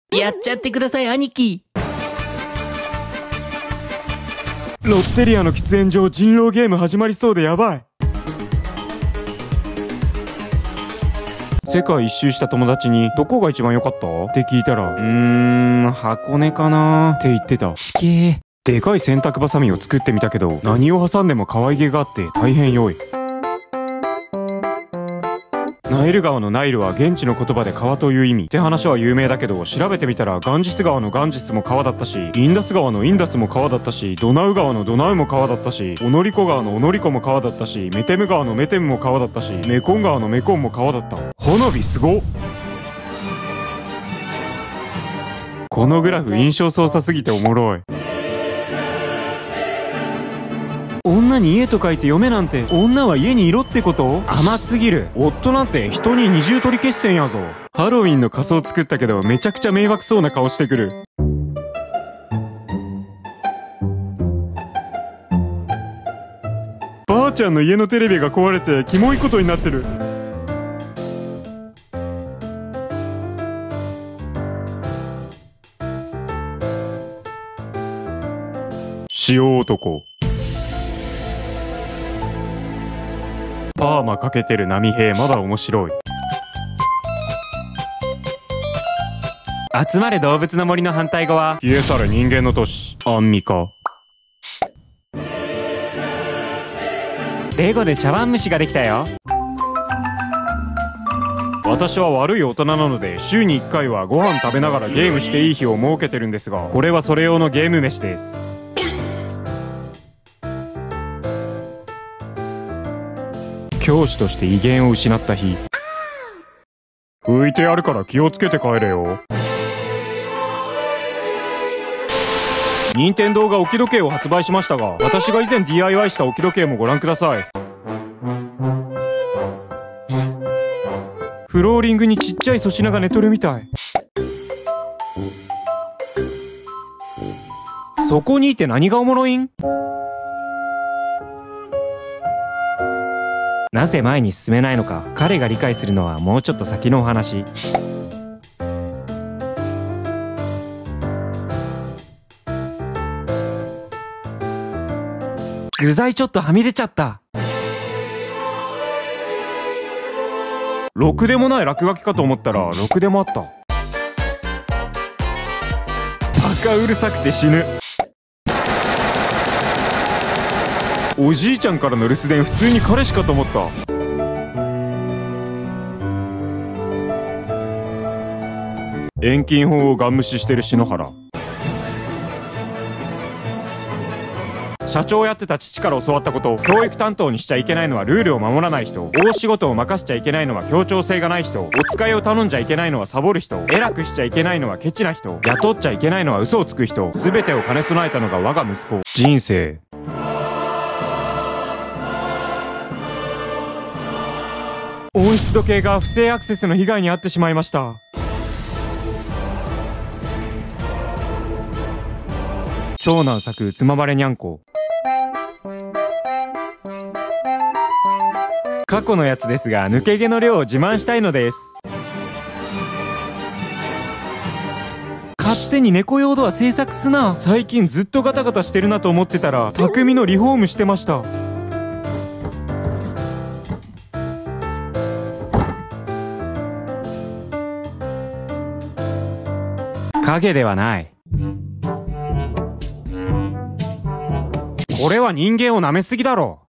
やっちゃってください、兄貴。 ロッテリアの喫煙所人狼ゲーム始まりそうでやばい。世界一周した友達にどこが一番良かったって聞いたら、箱根かなって言ってた。ちけー。でかい洗濯バサミを作ってみたけど、何を挟んでも可愛げがあって大変良い。ナイル川のナイルは現地の言葉で川という意味って話は有名だけど、調べてみたらガンジス川のガンジスも川だったし、インダス川のインダスも川だったし、ドナウ川のドナウも川だったし、オノリコ川のオノリコも川だったし、メテム川のメテムも川だったし、メコン川のメコンも川だった。花火すごっ。このグラフ印象操作すぎておもろい。女に家と書いて嫁なんて、女は家にいろってこと？甘すぎる。夫なんて人に二重取り消してんやぞ。ハロウィンの仮装作ったけどめちゃくちゃ迷惑そうな顔してくる。ばあちゃんの家のテレビが壊れてキモいことになってる。塩男。パーマかけてる波平まだ面白い。集まれ動物の森の反対語は消え去る人間の都市アンミカ。レゴで茶碗蒸しができたよ。私は悪い大人なので週に1回はご飯食べながらゲームしていい日を設けてるんですが、これはそれ用のゲーム飯です。教師として威厳を失った日。拭いてやるから気をつけて帰れよ。任天堂が置き時計を発売しましたが、私が以前 DIY した置き時計もご覧ください。フローリングにちっちゃい粗品が寝とるみたい。そこにいて何がおもろいん？なぜ前に進めないのか、彼が理解するのはもうちょっと先のお話。具材ちょっとはみ出ちゃった。ろくでもない落書きかと思ったらろくでもあった。バカうるさくて死ぬ。おじいちゃんからの留守電普通に彼氏かと思った。遠近法をガン無視してる篠原。社長をやってた父から教わったこと。教育担当にしちゃいけないのはルールを守らない人。大仕事を任せちゃいけないのは協調性がない人。お使いを頼んじゃいけないのはサボる人。偉くしちゃいけないのはケチな人。雇っちゃいけないのは嘘をつく人。全てを兼ね備えたのが我が息子。人生。温湿度計が不正アクセスの被害に遭ってしまいました。長男作つままれにゃんこ。過去のやつですが抜け毛の量を自慢したいのです。勝手に猫用ドア制作すな。最近ずっとガタガタしてるなと思ってたら匠のリフォームしてました。影ではない。これは人間を舐めすぎだろ。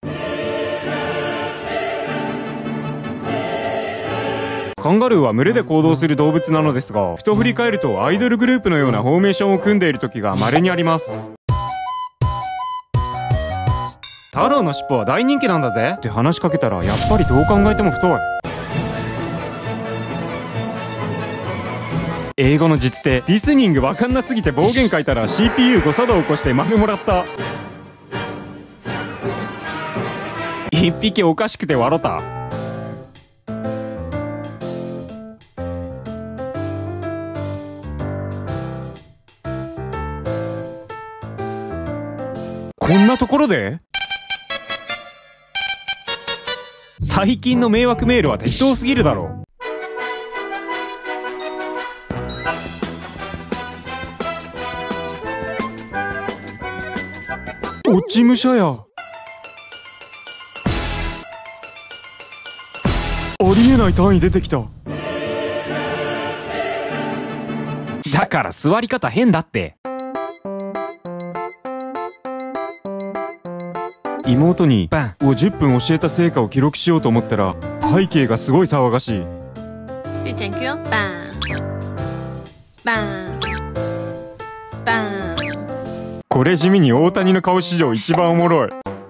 カンガルーは群れで行動する動物なのですが、ふと振り返るとアイドルグループのようなフォーメーションを組んでいる時が稀にあります。太郎の尻尾は大人気なんだぜって話しかけたら、やっぱりどう考えても太い。英語の実手リスニングわかんなすぎて暴言書いたら CPU 誤作動起こして丸もらった。一匹おかしくて笑った。こんなところで？最近の迷惑メールは適当すぎるだろ。 落ち武者や。ありえない単位出てきた。 だから座り方変だって。 妹にバン。 10分教えた成果を記録しようと思ったら背景がすごい騒がしい。 是整句哦，棒棒棒。 これ地味に大谷の顔史上一番おもろい。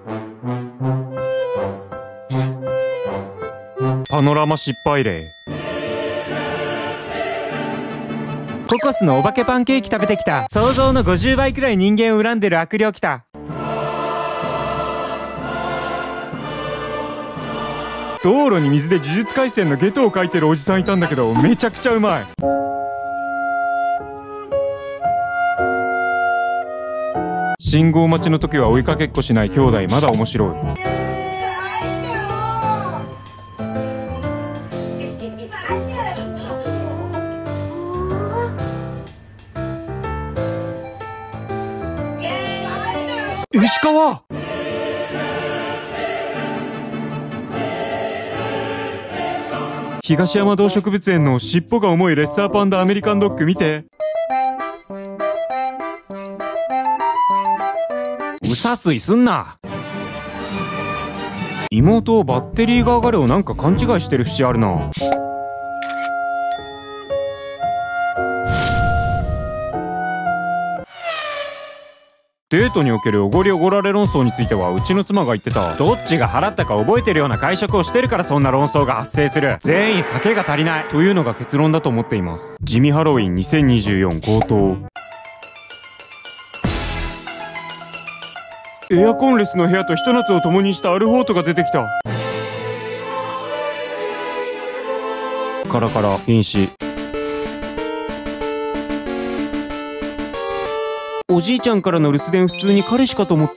パノラマ失敗例。 ココスのお化けパンケーキ食べてきた。想像の50倍くらい人間を恨んでる悪霊来た。 道路に水で呪術廻戦のゲトを描いてるおじさんいたんだけど、めちゃくちゃうまい。信号待ちの時は追いかけっこしない兄弟まだ面白い。石川。東山動植物園の尻尾が重いレッサーパンダアメリカンドッグ見て。 うさすいすんな。 妹バッテリーが上がるをなんか勘違いしてる節あるな。デートにおけるおごりおごられ論争についてはうちの妻が言ってた。 どっちが払ったか覚えてるような会食をしてるからそんな論争が発生する。全員酒が足りないというのが結論だと思っています。地味ハロウィン2024強盗。エアコンレスの部屋とひと夏を共にしたアルフォートが出てきた。カラカラ瀕死。おじいちゃんからの留守電普通に彼氏かと思った。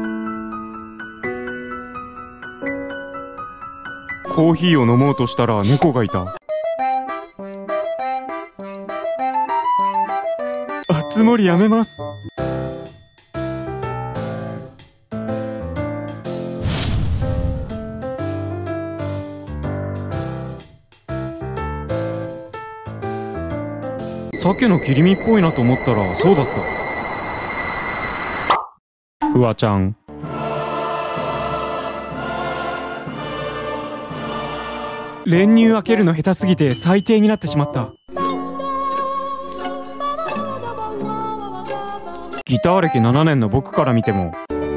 コーヒーを飲もうとしたら猫がいた。あつ森やめます。鮭の切り身っぽいなと思ったらそうだった。フワちゃん。練乳開けるの下手すぎて最低になってしまった。ギター歴7年の僕から見ても。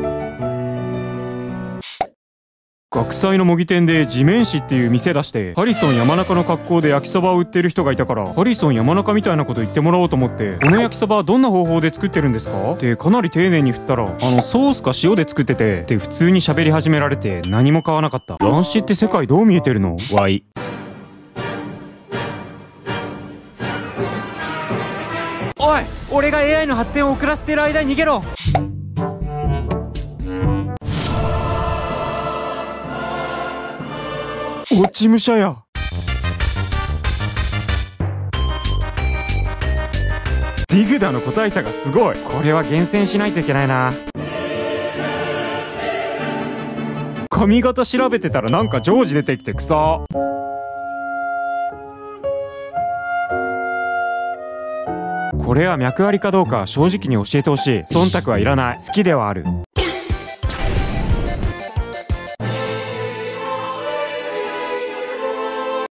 学祭の模擬店で地面師っていう店出してハリソン山中の格好で焼きそばを売ってる人がいたから、ハリソン山中みたいなこと言ってもらおうと思って、この焼きそばはどんな方法で作ってるんですかってかなり丁寧に振ったら、ソースか塩で作っててって普通に喋り始められて何も買わなかった。乱視って世界どう見えてるの？ わい。おい、俺が AI の発展を遅らせてる間に逃げろ。 落ち武者や。ディグダの個体差がすごい。 これは厳選しないといけないな。 髪型調べてたらなんかジョージ出てきて草。これは脈ありかどうか正直に教えてほしい。忖度はいらない。好きではある。